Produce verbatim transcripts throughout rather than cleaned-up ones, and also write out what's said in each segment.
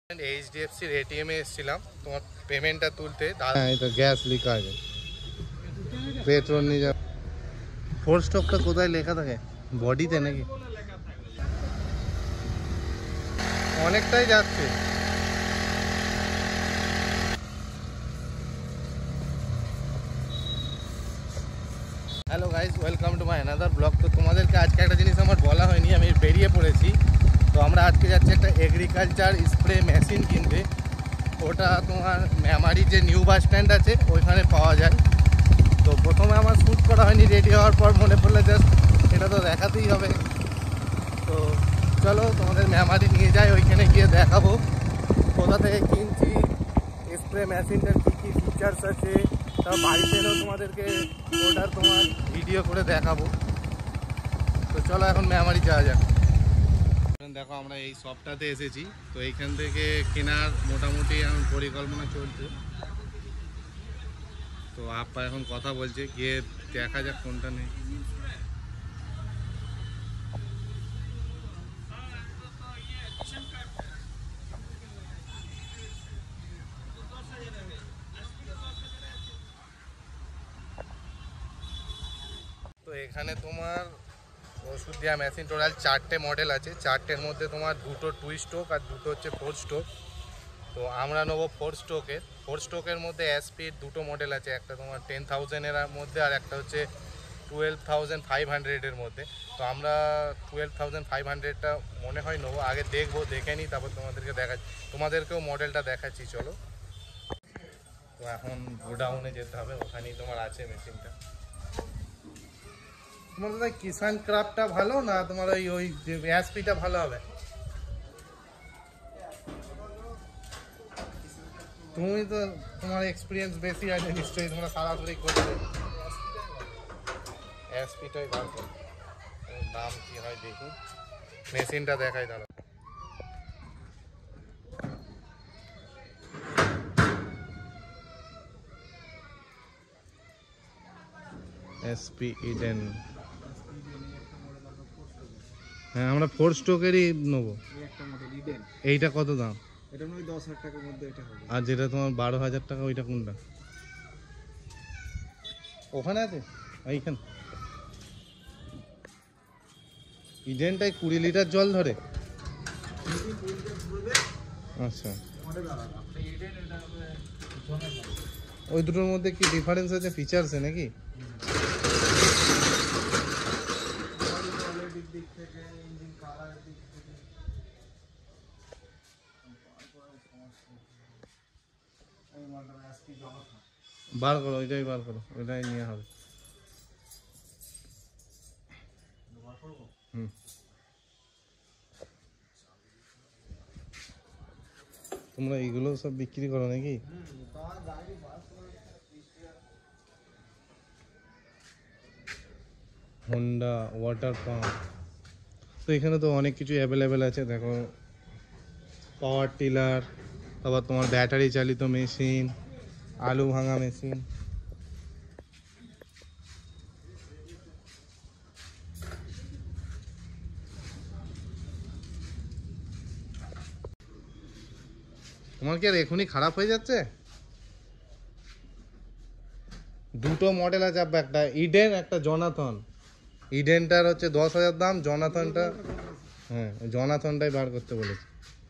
এইচডিএফসির এটিএমে এসেছিলাম তোমার পেমেন্টটা তুলতে। হ্যাঁ, এটা গ্যাস লিখা আছে, পেট্রোল নিয়ে যা। ফোর স্টকটা কোথায় লেখা থাকে? বডিতে নাকি? অনেকটাই যাচ্ছে। Hello guys, welcome to my another blog. তো তোমাদেরকে আজকে একটা জিনিস আমার বলা হয়নি, আমি বেরিয়ে পড়েছি। তো আমরা আজকে যাচ্ছি একটা এগ্রিকালচার স্প্রে মেশিন কিনতে। ওটা তোমার মেমারির যে নিউ বাস স্ট্যান্ড আছে ওইখানে পাওয়া যায়। তো প্রথমে আমার শ্যুট করা হয়নি, রেডি হওয়ার পর মনে পড়লে জাস্ট এটা তো দেখাতেই হবে। তো চলো তোমাদের মেমারি নিয়ে যাই, ওইখানে গিয়ে দেখাবো কোথা থেকে কিনছি, স্প্রে মেশিনটার কী কী ফিচার্স আছে। তার বাড়িতে এলেও তোমাদেরকে ওটার তোমার ভিডিও করে দেখাবো। তো চলো এখন মেমারি যাওয়া যাক। দেখো আমরা এই শপটাতে এসেছি, তো এইখান থেকে কেনার মোটামুটি এখন পরিকল্পনা চলছে। তো আপা এখন কথা বলছে, গিয়ে দেখা যাক কোনটা নেই। তো এখানে তোমার ওষুধ দেওয়া মেশিন টোটাল চারটে মডেল আছে। চারটের মধ্যে তোমার দুটো টু স্ট্রোক আর দুটো হচ্ছে ফোর স্ট্রোক। তো আমরা নেবো ফোর স্ট্রোকের। ফোর স্ট্রোকের মধ্যে এসপির দুটো মডেল আছে, একটা তোমার টেন থাউজেন্ডের মধ্যে আর একটা হচ্ছে টুয়েলভ থাউজেন্ড ফাইভ হান্ড্রেডের মধ্যে। তো আমরা টুয়েলভ থাউজেন্ড ফাইভ হান্ড্রেডটা মনে হয় নেবো। আগে দেখবো, দেখে নিই, তারপর তোমাদেরকে দেখা তোমাদেরকেও মডেলটা দেখাচ্ছি চলো। তো এখন গোডাউনে যেতে হবে, ওখানেই তোমার আছে মেশিনটা। তোমার দাদা কিষান ক্রাফটটা ভালো না তোমার ওই ওই যে এসপিটা ভালো হবে? তুমি তো তোমার এক্সপিরিয়েন্স বেশি আছে নিশ্চয়ই, তোমরা সারাসরি করবে। এসপিটাই ভালো, দাম কি হয় দেখি, মেশিনটা দেখাই দাঁড়া। এসপি ইডেন, হ্যাঁ আমরা ফোর স্ট্রোকেরই নেবো। এইটা কত দাম? এটা নয় দশ হাজার টাকার মধ্যে এটা হবে। আর যেটা তোমার বারো হাজার টাকা ওইটা কোনটা? ওখানে আছে এইখানে। ইডেনটাই কুড়ি লিটার জল ধরে? আচ্ছা, ওই দুটোর মধ্যে কি ডিফারেন্স আছে ফিচার্সে নাকি? বার করো, ওইটাই বার করো, ওইটাই নিয়ে হবে। হুম, তোমরা এইগুলো সব বিক্রি করো নাকি? Honda water pump. তো এখানে তো অনেক কিছু অ্যাভেলেবেল আছে দেখো, পাওয়ার টিলার, তারপর তোমার ব্যাটারি চালিত মেশিন, আলু ভাঙা মেশিন। তোমার কি আর এখনই খারাপ হয়ে যাচ্ছে? দুটো মডেল আছে, একটা ইডেন একটা জনাথন। ইডেনটার হচ্ছে দশ হাজার দাম, জনাথনটা হ্যাঁ জনাথনটাই বার করতে বলেছে।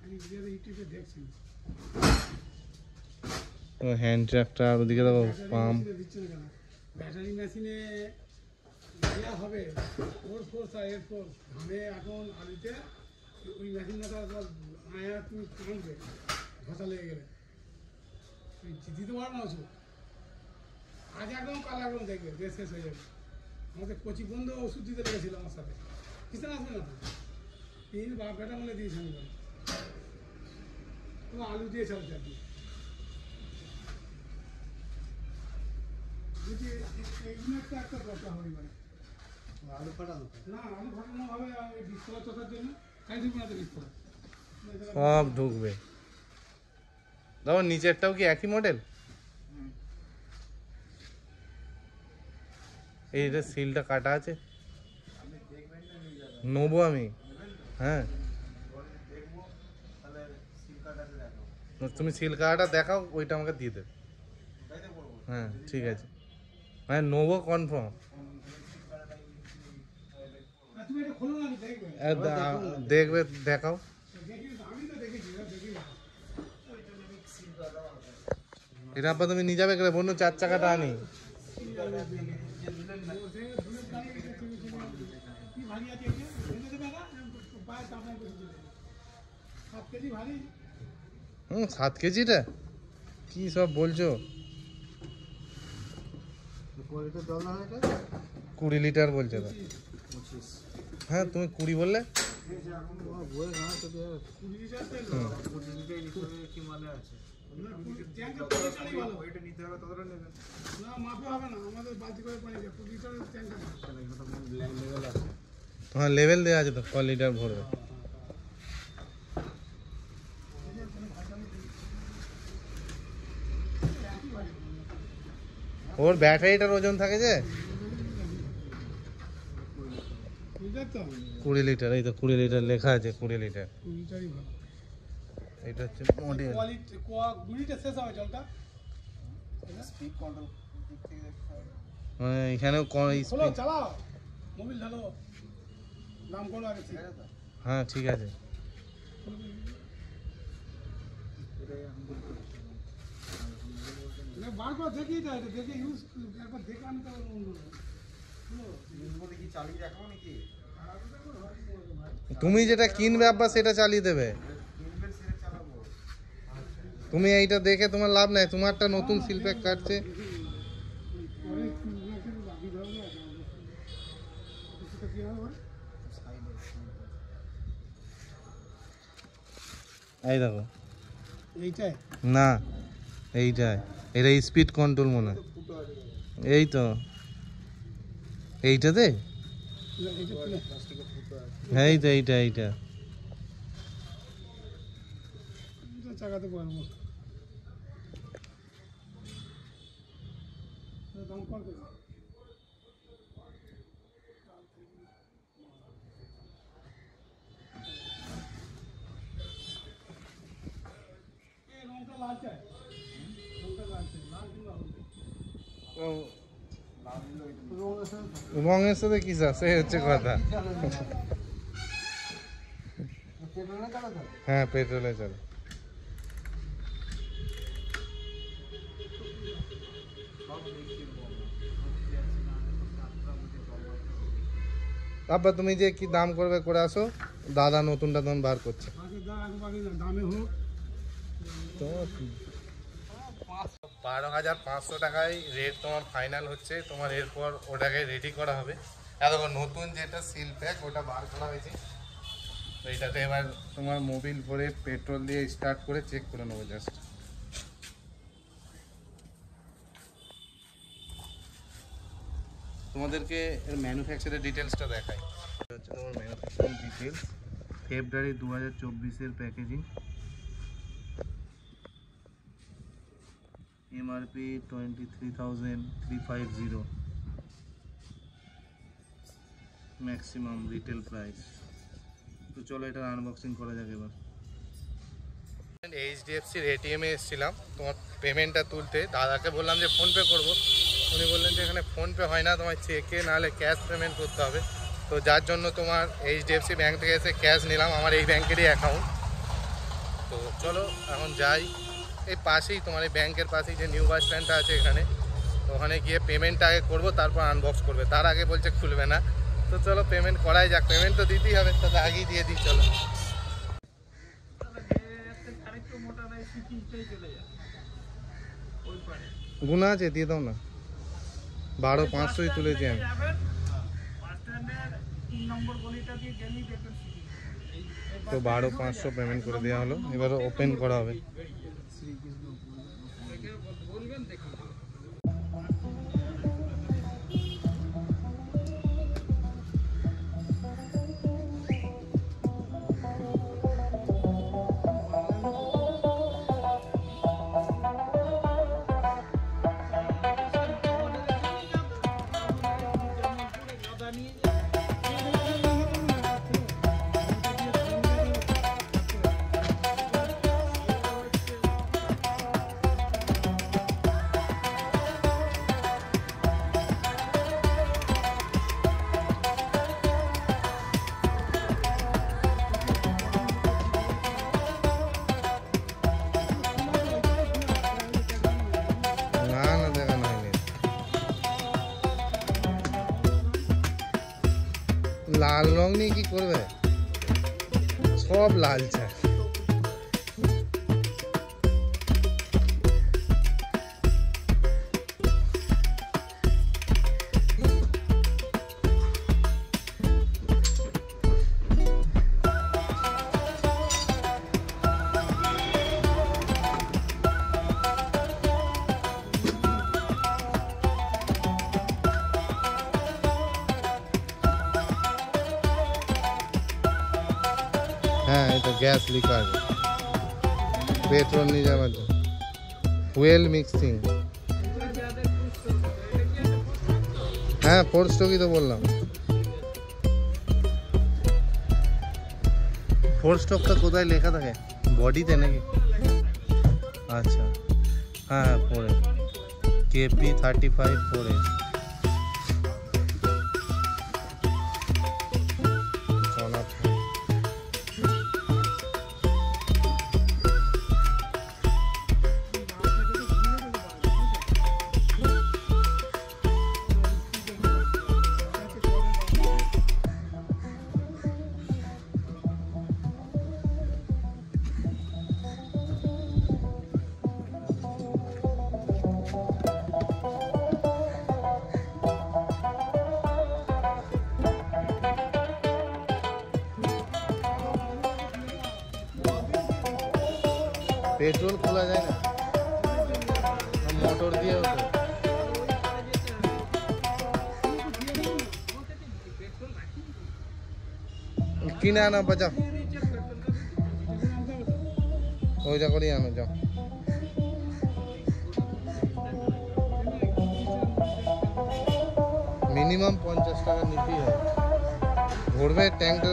হ্যান্ড ট্রাক্টর, ওদিকে দেখো পাম্প। ব্যাটারি মেশিনে দেওয়া হবে ফোর ফোর্স আর এর ফোর্স ধানে এখন আলুতে ওই মেশিনটা আয়া তুমি টানবে ঘষা লেগে গেলে দিতে পারো না ওষুধ। আজ একদম কাল একদম দেখবে বেশ শেষ হয়ে যাবে। আমাদের কচি বন্ধু ওষুধ দিতে লেগেছিল আমার সাথে, কিসেন আসবে না তো তিন বা বেটা মনে দিয়েছি আমি তোমার আলু দিয়ে চলছে আর কি। একটা দরকার হবে মানে আলু ফাটানো না, আলু ফাটানো হবে বিস্ফোরক তোতার জন্য খাই দিব না তো বিস্ফোরক সব ঢুকবে। দেখো নিচেরটাও কি একই মডেল? এইটা সিলটা কাটা আছে, নেবো আমি। হ্যাঁ তুমি সিল কাটাটা দেখাও, ওইটা আমাকে দিয়ে দেবে। হ্যাঁ ঠিক আছে, মানে নেবো কনফার্ম। তুমি এটা খোলো না, আমি দেখবে দেখবে, দেখাও। দেখি, আমি তো দেখেছি, দেখি না। এটা আব্বা তুমি নিয়ে যাবে কেন? বন্ধু চার চাকাটা আনি। কি ভারী আছে এটা? ভেঙে দেবে না? পায়ে চাপা করে দিবে। সাত কেজি ভারী। হুম, সাত কেজিটা কি সব বলছো? কুড়ি লিটার বলছে তো। হ্যাঁ তুমি কুড়ি বললে। হ্যাঁ লেভেল দেওয়া আছে তো, ক লিটার ভরবে। ওর ব্যাটারিটার ওজন থাকে যে কুড়ি লিটার। এই তো কুড়ি লিটার লেখা আছে, কুড়ি লিটার। এটা হচ্ছে মডেল। মানে এখানেও হ্যাঁ ঠিক আছে। বারবার দেখি দেখে ইউজ একবার দেখে আনতে তুমি যেটা কিনবে আব্বা সেটা চালিয়ে দেবে। তুমি এইটা দেখে তোমার লাভ নাই, তোমারটা নতুন সিল প্যাক কাটছে। এই দেখো, এইটাই না এইটাই, এটা স্পিড কন্ট্রোল মনে হয়। এই তো এইটাতে, হ্যাঁ এই তো এইটা এইটা চাকাতে পারবো। দাম কত? এই রংটা লাল চাই, রংটা লাল চাই, লাল কিংবা রঙের সাথে কি সে হচ্ছে কথা। হ্যাঁ পেট্রোলে চলে। আব্বা তুমি যে কি দাম করবে করে আসো, দাদা নতুনটা তখন বার করছে। দামে হোক তো বারো হাজার পাঁচশো টাকায় রেট তোমার ফাইনাল হচ্ছে। তোমার এরপর ওটাকে রেডি করা হবে। এতক্ষণ নতুন যেটা সিল প্যাক ওটা বার করা হয়েছে, তো এটাতে এবার তোমার মোবিল ভরে পেট্রোল দিয়ে স্টার্ট করে চেক করে নেবো জাস্ট। তোমাদেরকে এর ম্যানুফ্যাকচারের ডিটেলসটা দেখাই। এটা হচ্ছে তোমার ম্যানুফ্যাকচারিং ডিটেলস, ফেব্রুয়ারি দু হাজার চব্বিশের packaging. MRP twenty three thousand three five zero, maximum retail price. তো চলো এটার আনবক্সিং করা যাক এবার। এইচডিএফসির এটিএমে এসেছিলাম তোমার পেমেন্টটা তুলতে। দাদাকে বললাম যে ফোনপে করবো, উনি বললেন যে এখানে ফোনপে হয় না, তোমার চেকে নাহলে ক্যাশ পেমেন্ট করতে হবে। তো যার জন্য তোমার এইচডিএফসি ব্যাঙ্ক থেকে এসে ক্যাশ নিলাম, আমার এই ব্যাঙ্কেরই অ্যাকাউন্ট। তো চলো এখন যাই, এই পাশেই তোমার এই ব্যাংকের পাশেই যে নিউ বাস স্ট্যান্ডটা আছে এখানে, তো ওখানে গিয়ে পেমেন্টটা আগে করবো, তারপর আনবক্স করবে। তার আগে বলছে খুলবে না। তো চলো পেমেন্ট করাই যাক, পেমেন্ট তো দিতেই হবে, তাতে আগেই দিয়ে দিই। চলো গুণা আছে, দিয়ে দাও না। বারো পাঁচশোই তুলেছি আমি। তো বারো পাঁচশো পেমেন্ট করে দেওয়া হলো, এবার ওপেন করা হবে। লাল রং নিয়ে কি করবে, সব লাল চায়। হ্যাঁ এটা গ্যাস লিকার, পেট্রোল নিয়ে যাওয়ার জন্য ফুয়েল মিক্সিং। হ্যাঁ ফোর স্ট্রোকই তো বললাম। ফোর স্ট্রোকটা কোথায় লেখা থাকে, বডিতে নাকি? আচ্ছা হ্যাঁ হ্যাঁ ফোরে কেপি থার্টি ফাইভ ফোরে। পেট্রোল খোলা যায় না, মোটর দিয়ে হতো। কিনে আনা বাঁচাও, ওইটা করেই আনো যাও। মিনিমাম পঞ্চাশ টাকা নিতেই হবে, ভরবে ট্যাঙ্কটা।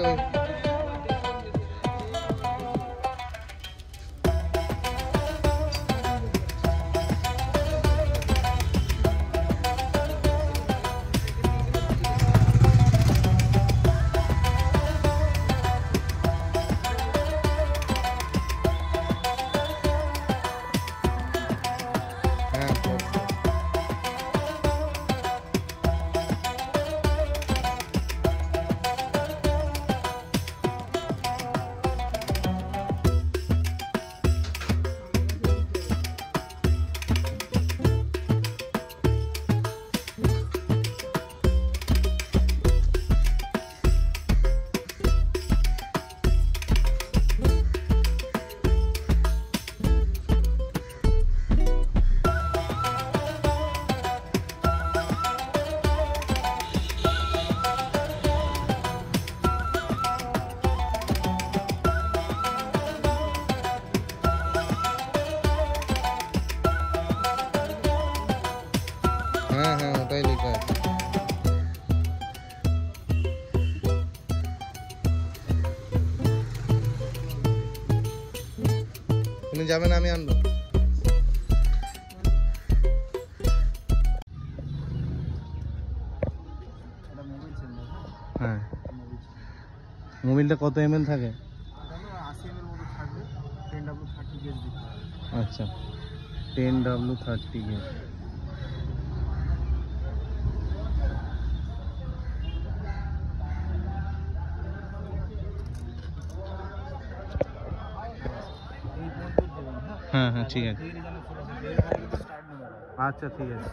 হ্যাঁ হ্যাঁ ওটাই লেখা আছে। তুমি যাবেন, আমি আনবো। হ্যাঁ মোবিলটা কত এম এল থাকে? আচ্ছা টেন ডাব্লু থার্টি গেজ। হ্যাঁ হ্যাঁ ঠিক আছে, আচ্ছা ঠিক আছে।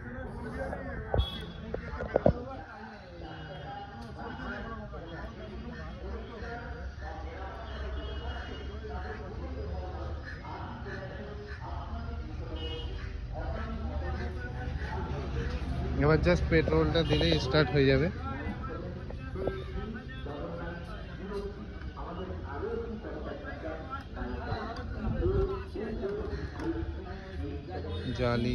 এবার জাস্ট পেট্রোলটা দিলেই স্টার্ট হয়ে যাবে। জালি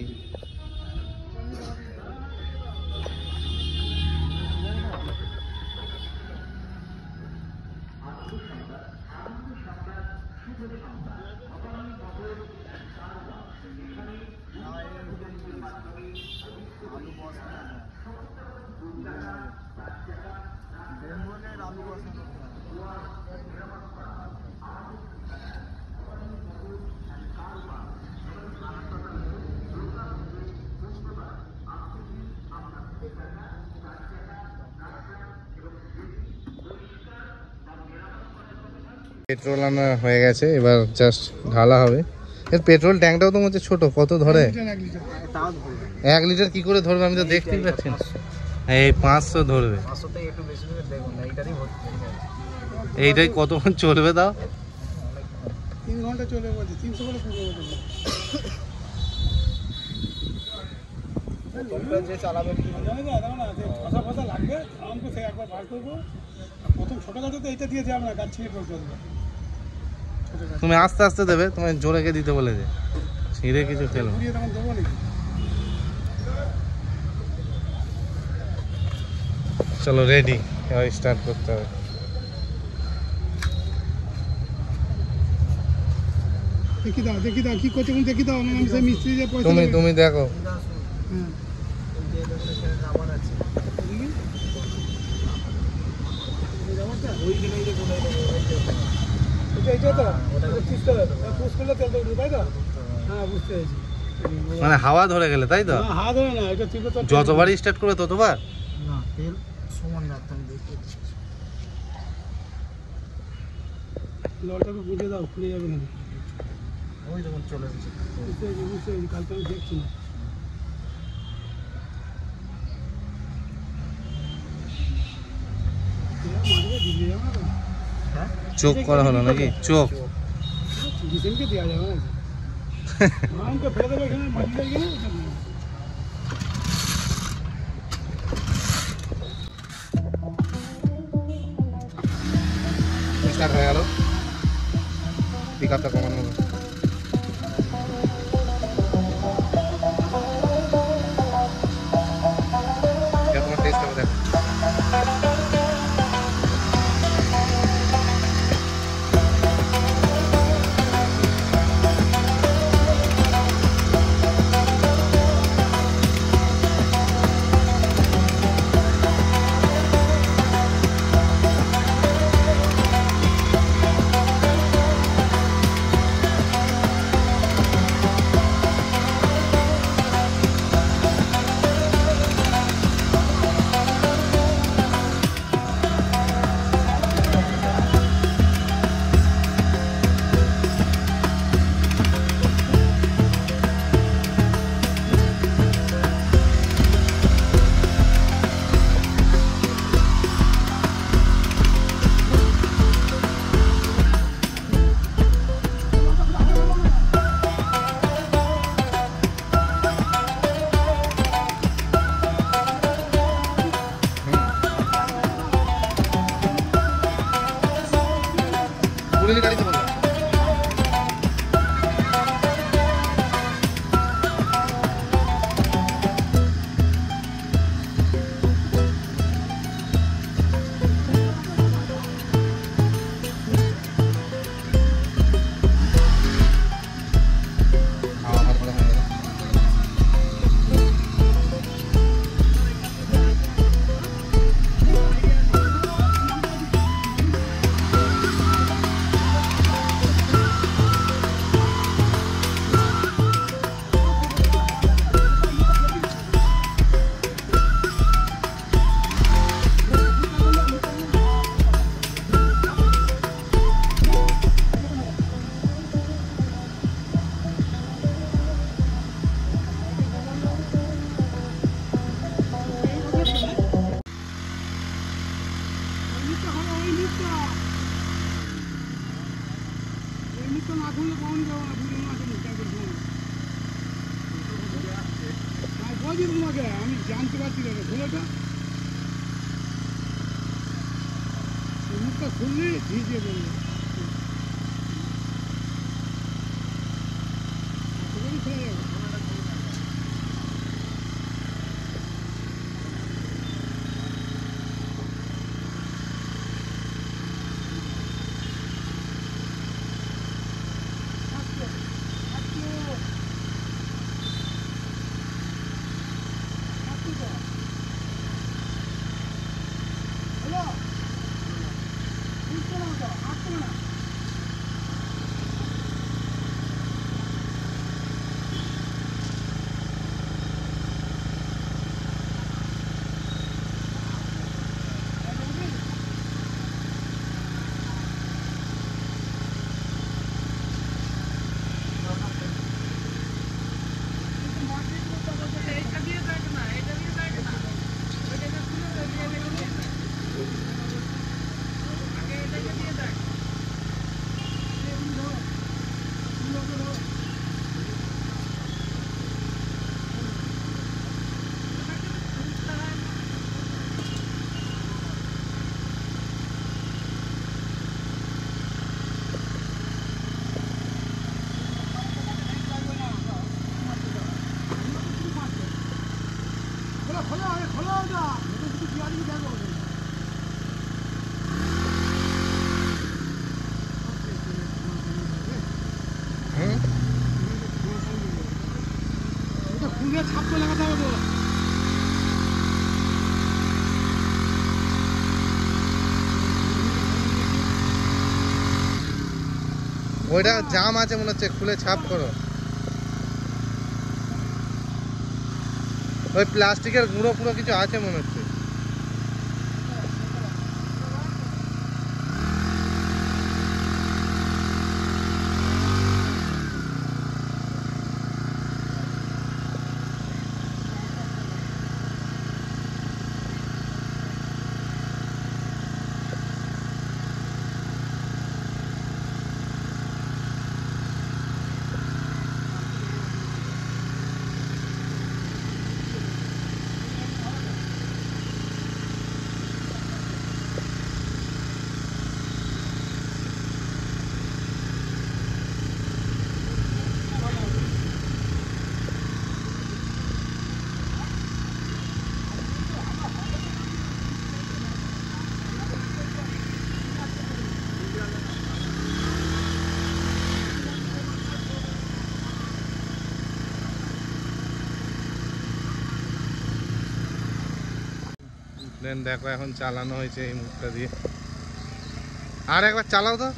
পেট্রোল আনা হয়ে গেছে, এবার জাস্ট ঢালা হবে। এর পেট্রোল ট্যাঙ্কটাও তো হচ্ছে ছোট, কত ধরে? এক লিটার কি করে ধরবে? আমি তো দেখতেই পাচ্ছি না। এই পাঁচশো ধরবে, এইটাই কতক্ষণ চলবে তাও? তিন ঘন্টা চলে বলছে, তিনশো করে পুরো যে চালাবে ফসা ফসা লাগবে, আমাকে সে একবার বার করবো। প্রথম ছোটো গাছে তো এইটা দিয়ে যাবে না, গাছ ছিঁড়ে পড়তে হবে। তুমি আস্তে আস্তে দেবে, তুমি জোরেকে দিতে বলেছে, ছিঁড়ে কিছু ফেলো। ঘুরিয়ে তখন দেবো নাকি? চলো রেডি, এবার স্টার্ট করতে হবে। দেখি দাও, দেখি দাও কি করছে, দেখি দাও। আমি সেই মিস্ত্রি যে পয়সা তুমি দেবে। তুমি দেখো। হ্যাঁ মানে হাওয়া ধরে গেলে, তাই তো? যতবারই স্টার্ট করবে ততবার। লটাকে বুঝে দাও, খুলে যাবে না। ওই যখন চলে এসেছে বুঝতে পেরেছি, বুঝতে পেরেছি। কালকে আমি দেখছি না। চোখ করা হলো নাকি? চোখ ডিসেন্টকে দেওয়া যাবে না, আমাকে ফেলে দেবে এখানে মাটি লাগে না। স্টার্ট হয়ে গেল, পিক আপটা কমানো হবে। তোমার টেস্ট হবে, দেখো। পুলিশ গাড়িতে বলো। আমি জানতে পারছি না ভুলেটা মুখটা খুললে ভিজে বললো খুলে যাবে। হ্যালো, হুম খুলে ছাপ করে লাগাতে হবে তো। ওইটা জাম আছে মনে হচ্ছে, খুলে ছাপ করো। ওই প্লাস্টিকের গুঁড়ো ফুড়ো কিছু আছে মনে হচ্ছে। দেন দেখো এখন চালানো হয়েছে এই মুখটা দিয়ে। আর একবার চালাও তো।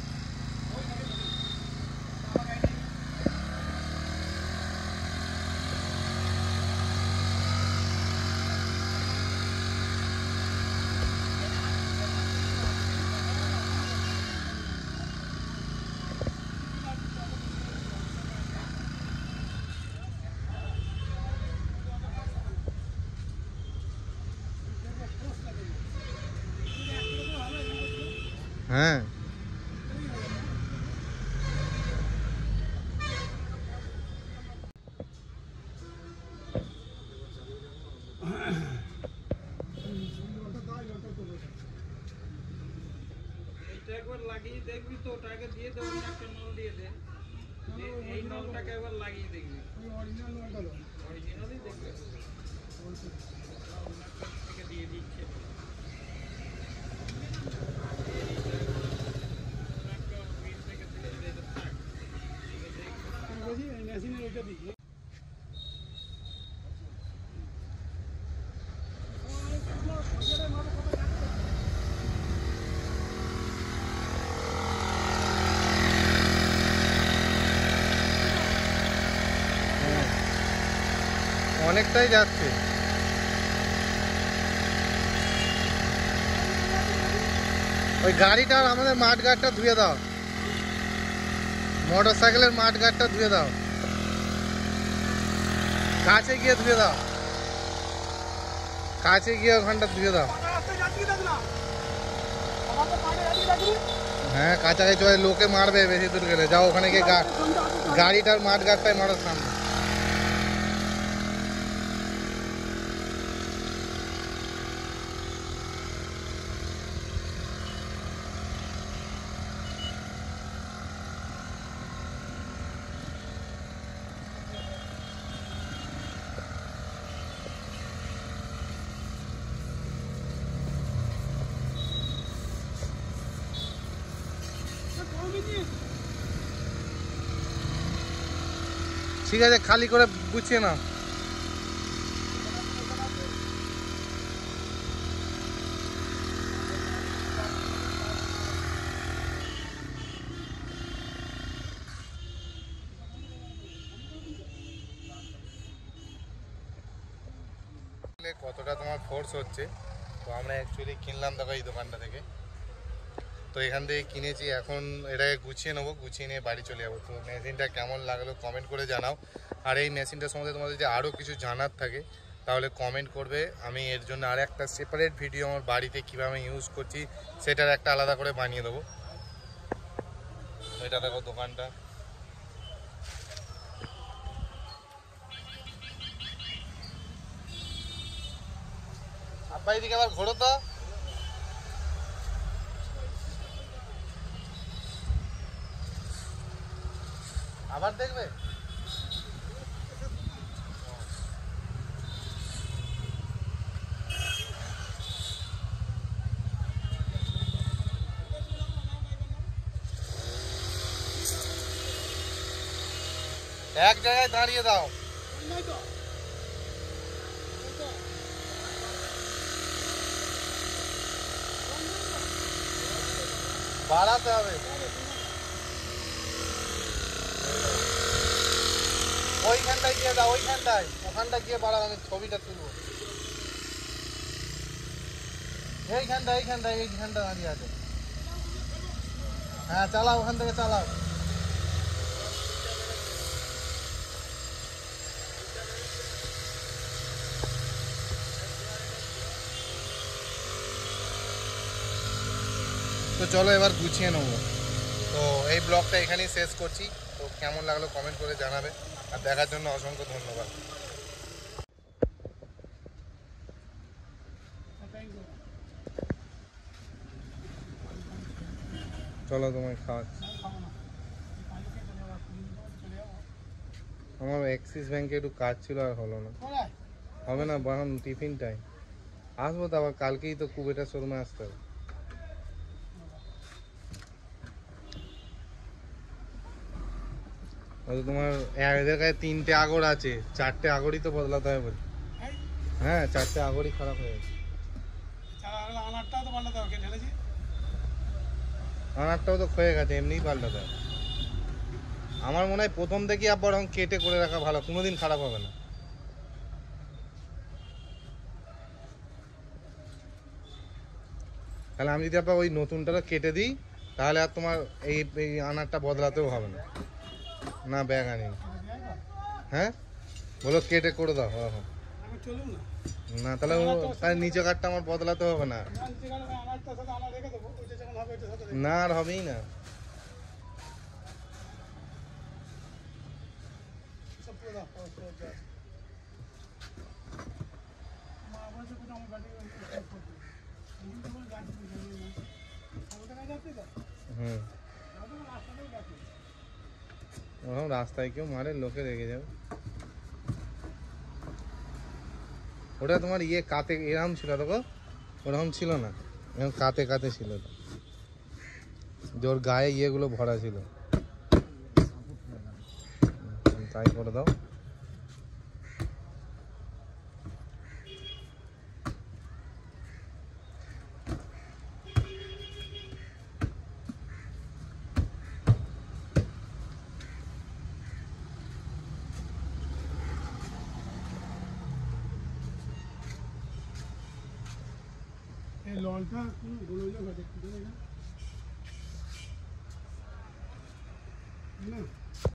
হ্যাঁ একবার লাগিয়ে দেখবি তো, ওটাকে দিয়ে দে, অন্য একটা নল দিয়ে দে। এই নলটাকে একবার লাগিয়ে দেখবি, অরিজিনাল নলটা দাও। অরিজিনালই দেখবে। থেকে দিয়ে দিচ্ছে মেশিনের ওইটা দিই। অনেকটাই যাচ্ছে। ওই গাড়িটার আমাদের মাঠ গাড়টা ধুয়ে দাও, মোটর সাইকেলের মাঠ গাড়টা ধুয়ে দাও, কাছে গিয়ে ধুয়ে দাও, কাছে গিয়ে ওখানটা ধুয়ে দাও। হ্যাঁ কাছাকাছি লোকে মারবে বেশি দূর গেলে। যাও ওখানে গিয়ে গাড়িটার মাঠ গাড়টাই মারো সামনে। ঠিক আছে, খালি করে গুছিয়ে নাও। কতটা তোমার ফোর্স হচ্ছে। তো আমরা অ্যাকচুয়ালি কিনলাম দেখো এই দোকানটা থেকে। তো এখান থেকে কিনেছি, এখন এটাকে গুছিয়ে নেবো, গুছিয়ে নিয়ে বাড়ি চলে যাবো। তো মেশিনটা কেমন লাগলো কমেন্ট করে জানাও। আর এই মেশিনটার সম্বন্ধে তোমাদের যদি আরও কিছু জানার থাকে তাহলে কমেন্ট করবে। আমি এর জন্য আর একটা সেপারেট ভিডিও আমার বাড়িতে কীভাবে ইউজ করছি সেটার একটা আলাদা করে বানিয়ে দেবো। এটা দেখো দোকানটা। আব্বা এদিকে আবার ঘোরো তো। আবার দেখবে। এক জায়গায় দাঁড়িয়ে দাও। বাড়াতে হবে। ওইখানটায় গিয়ে দাও, ওইখানটায় ওখানটা গিয়ে বাড়াও, আমি ছবিটা তুলবো। এইখানটা এইখানটা এইখানটা দাঁড়িয়ে আছে। হ্যাঁ চালাও, ওখান থেকে চালাও। তো চলো এবার গুছিয়ে নেবো। তো এই ব্লগটা এখানেই শেষ করছি। তো কেমন লাগলো কমেন্ট করে জানাবে, আর দেখার জন্য অসংখ্য ধন্যবাদ। চলো তোমায় খাওয়াচ্ছি। আমার অ্যাক্সিস ব্যাংকে একটু কাজ ছিল, আর হলো না। হবে না, বাহন টিফিন টাইম আসবো তো আবার, কালকেই তো কুবেটার শোরুমে আসতে হবে। তোমার এদের কাছে তিনটে আগর আছে, চারটে আগরই তো বদলাতে হবে বলি। হ্যাঁ চারটে আগরই খারাপ হয়ে গেছে। আনারটাও তো ক্ষয়ে গেছে, এমনিই পাল্টাতে হবে। আমার মনে হয় প্রথম থেকে আবার কেটে করে রাখা ভালো, কোনোদিন খারাপ হবে না। তাহলে আমি যদি আবার ওই নতুনটা কেটে দিই, তাহলে আর তোমার এই এই আনারটা বদলাতেও হবে না। না ব্যাগ আনি। হ্যাঁ বলো কেটে করে দাও। হ্যাঁ হ্যাঁ না তাহলে তাহলে নিচে কাঠটা আমার বদলাতে হবে না। না আর হবেই না। হুম ওরকম রাস্তায় কেউ মারে, লোকে রেগে যাবে। ওটা তোমার ইয়ে কাতে এরকম ছিল তো গো, ওরকম ছিল না, এরকম কাতে কাতে ছিল, ওর গায়ে ইয়েগুলো ভরা ছিল। তাই করে দাও। এই ললটা কোন গোলইলো ঘটে না না